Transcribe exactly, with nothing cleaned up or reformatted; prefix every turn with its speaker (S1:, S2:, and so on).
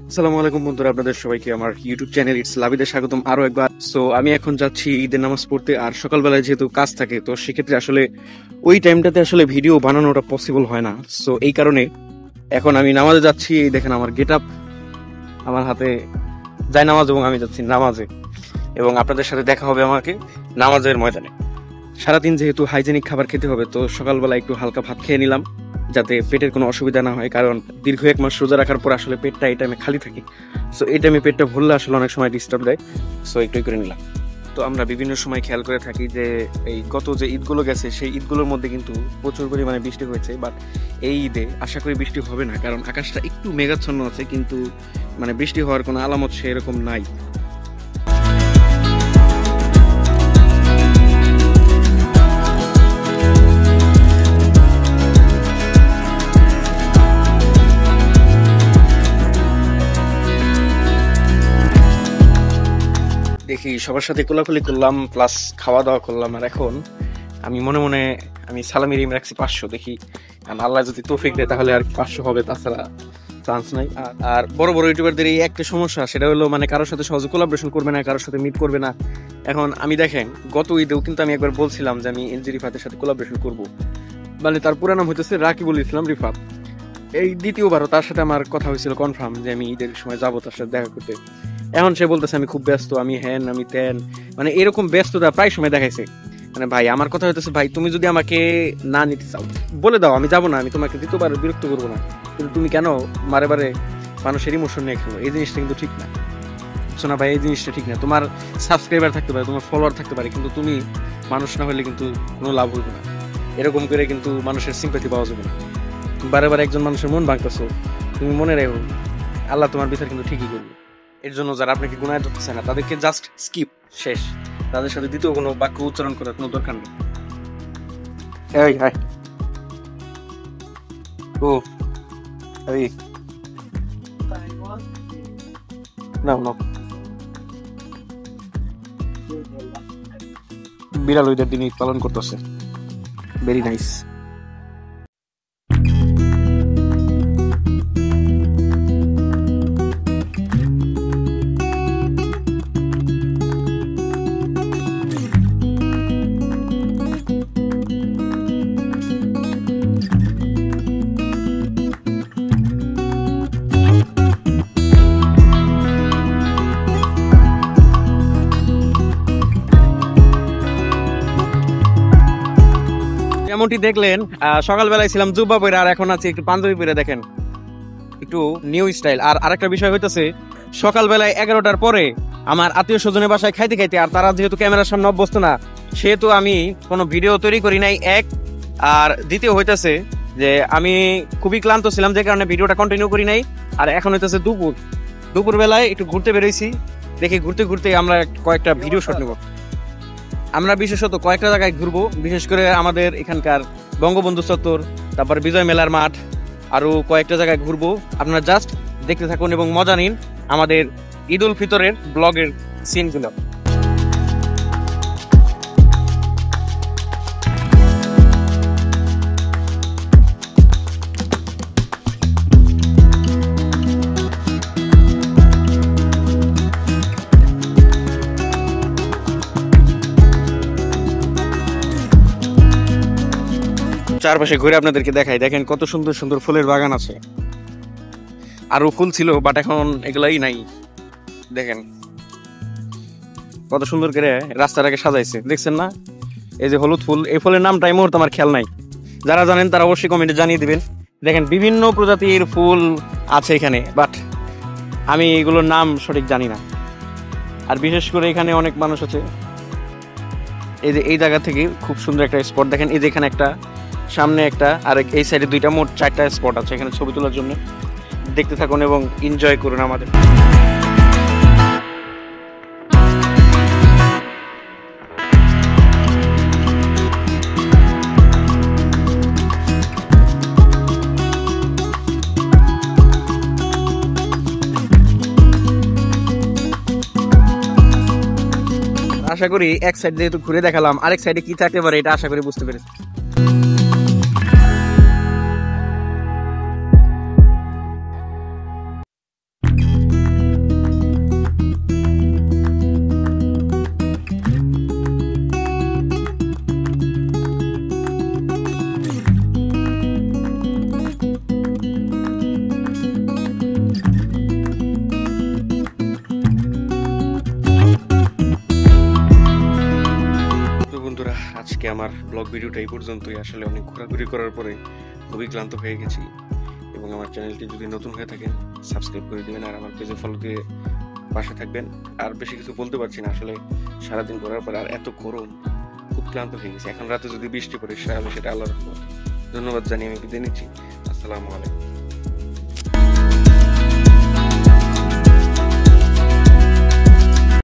S1: আসসালামু আলাইকুম বন্ধুরা, আপনাদের সবাইকে আমার ইউটিউব চ্যানেল ইটস লাবিদে স্বাগতম আরো একবার। সো আমি এখন যাচ্ছি ঈদের নামাজ পড়তে, আর সকালবেলায় যেহেতু কাজ থাকে তো সেক্ষেত্রে আসলে ওই টাইমটাতে আসলে ভিডিও বানানোটা পসিবল হয় না। সো এই কারণে এখন আমি নামাজে যাচ্ছি। এই দেখেন আমার গেট আপ, আমার হাতে যায় নামাজ এবং আমি যাচ্ছি নামাজে, এবং আপনাদের সাথে দেখা হবে আমাকে নামাজের ময়দানে। সারাদিন যেহেতু হাইজেনিক খাবার খেতে হবে, তো সকালবেলা একটু হালকা ভাত খেয়ে নিলাম যাতে পেটের কোনো অসুবিধা না হয়, কারণ দীর্ঘ এক মাস রোজা রাখার পর আসলে পেটটা এই টাইমে খালি থাকে। সো এই টাইমে পেটটা ভরলে আসলে অনেক সময় ডিস্টার্ব দেয়। সো একটুই করে নিলাম। তো আমরা বিভিন্ন সময় খেয়াল করে থাকি যে এই গত যে ঈদগুলো গেছে সেই ঈদগুলোর মধ্যে কিন্তু প্রচুর পরিমাণে বৃষ্টি হয়েছে, বাট এই ঈদে আশা করি বৃষ্টি হবে না, কারণ আকাশটা একটু মেঘাচ্ছন্ন আছে, কিন্তু মানে বৃষ্টি হওয়ার কোনো আলামত সেরকম নাই। দেখি সবার সাথে কোলাকুলি করলাম, প্লাস খাওয়া দাওয়া করলাম, আর এখন আমি মনে মনে আমি সালামি রিম রাখছি পাঁচশো। দেখি আল্লাহ যদি তৌফিক দেয় তাহলে আর পাঁচশো হবে, তাছাড়া চান্স নাই। আর বড় বড় ইউটিউবারদের এই একটা সমস্যা, সেটা হলো মানে কারোর সাথে সহজে কোলাবরেশন করবে না, কারোর সাথে মিট করবে না। এখন আমি দেখেন গত ঈদেও কিন্তু আমি একবার বলছিলাম যে আমি এনজি রিফাতের সাথে কোলাবরেশন করবো, মানে তার পুরো নাম হইতেছে রাকিবুল ইসলাম রিফাত। এই দ্বিতীয়বারও তার সাথে আমার কথা হয়েছিল কনফার্ম যে আমি ঈদের সময় যাবো তার সাথে দেখা করতে। এখন সে বলতেছে আমি খুব ব্যস্ত, আমি হ্যান আমি তেন, মানে এরকম ব্যস্ততা প্রায় সময় দেখাইছে। মানে ভাই আমার কথা হইতেছে, ভাই তুমি যদি আমাকে না নিতে চাও বলে দাও, আমি যাবো না, আমি তোমাকে দ্বিতীয়বার বিরক্ত করবো না, কিন্তু তুমি কেন বারে বারে মানুষের ইমোশন নিয়ে খেলো? এই জিনিসটা কিন্তু ঠিক না। শোনা ভাই, এই জিনিসটা ঠিক না। তোমার সাবস্ক্রাইবার থাকতে পারে, তোমার ফলোয়ার থাকতে পারে, কিন্তু তুমি মানুষ না হলে কিন্তু কোনো লাভ হইবে না। এরকম করে কিন্তু মানুষের সিম্প্যাথি পাওয়া যাবে না। বারে বারে একজন মানুষের মন ভাঙতেছো, তুমি মনে রেখো আল্লাহ তোমার বিচার কিন্তু ঠিকই করবে। এর জন্য যারা আপনাকে গুনায় ধরতেছে না তাদেরকে জাস্ট স্কিপ, শেষ। তাদের সাথে দ্বিতীয় কোনো বাক্য উচ্চারণ করার কোনো দরকার নেই। এই হাই ও এই নাও নাও বিড়াল ওইটার দিন ঈদ পালন করতেছে, ভেরি নাইস। যেমনটি দেখলেন সকালবেলায় ছিলাম জুব্বা পরে, আর এখন আছি একটু পাঞ্জাবি পরে, দেখেন একটু নিউ স্টাইল। আর আরেকটা বিষয় হইতেছে, সকালবেলায় এগারোটার পরে আমার আত্মীয় স্বজনের বাসায় খাইতে খাইতে, আর তারা যেহেতু ক্যামেরার সামনে অভ্যস্ত না, সেহেতু আমি কোনো ভিডিও তৈরি করি নাই এক। আর দ্বিতীয় হইতেছে যে আমি খুবই ক্লান্ত ছিলাম, যে কারণে ভিডিওটা কন্টিনিউ করি নাই। আর এখন হইতেছে দুপুর, দুপুর বেলায় একটু ঘুরতে বেরোইছি, দেখি ঘুরতে ঘুরতে আমরা কয়েকটা ভিডিও শট নেব। আমরা বিশেষত কয়েকটা জায়গায় ঘুরবো, বিশেষ করে আমাদের এখানকার বঙ্গবন্ধু চত্বর, তারপর বিজয় মেলার মাঠ, আরো কয়েকটা জায়গায় ঘুরবো। আপনারা জাস্ট দেখতে থাকুন এবং মজা নিন আমাদের ঈদ উল ফিতরের ব্লগের সিনগুলো। চারপাশে ঘুরে আপনাদেরকে দেখাই, দেখেন কত সুন্দর সুন্দর ফুলের বাগান আছে। আরো ফুল ছিল বাট এখন এগুলাই নাই। দেখেন কত সুন্দর করে রাস্তাটাকে সাজাইছে, দেখছেন না? এই যে হলুদ ফুল, এই ফুলের নামটা এই মুহূর্তে আমার খেয়াল নাই, যারা জানেন তারা অবশ্যই কমেন্টে জানিয়ে দিবেন। দেখেন বিভিন্ন প্রজাতির ফুল আছে এখানে, বাট আমি এগুলোর নাম সঠিক জানি না। আর বিশেষ করে এখানে অনেক মানুষ আছে। এই যে এই জায়গা থেকে খুব সুন্দর একটা স্পট দেখেন, এই যে এখানে একটা, সামনে একটা, আর এই সাইডে দুইটা, মোট চারটা স্পট আছে এখানে ছবি তোলার জন্য। দেখতে থাকুন এবং এনজয় করুন আমাদের। আশা করি এক সাইড যেহেতু ঘুরে দেখালাম, আরেক সাইডে কি থাকতে পারে এটা আশা করি বুঝতে পেরেছি। বন্ধুরা, আজকে আমার ব্লগ ভিডিওটা এই পর্যন্তই। আসলে অনেক ঘোরাঘুরি করার পরে খুবই ক্লান্ত হয়ে গেছি, এবং আমার চ্যানেলটি যদি নতুন হয়ে থাকেন সাবস্ক্রাইব করে দিবেন আর আমার পেজে ফলো দিয়ে পাশে থাকবেন। আর বেশি কিছু বলতে পারছি না, আসলে সারাদিন করার পর আর এত গরম, খুব ক্লান্ত হয়ে গেছে। এখন রাতে যদি বৃষ্টি পড়ে তাহলে সেটা আল্লাহর রহমত। ধন্যবাদ জানিয়ে আমি বিদায় নিচ্ছি। আসসালামু আলাইকুম।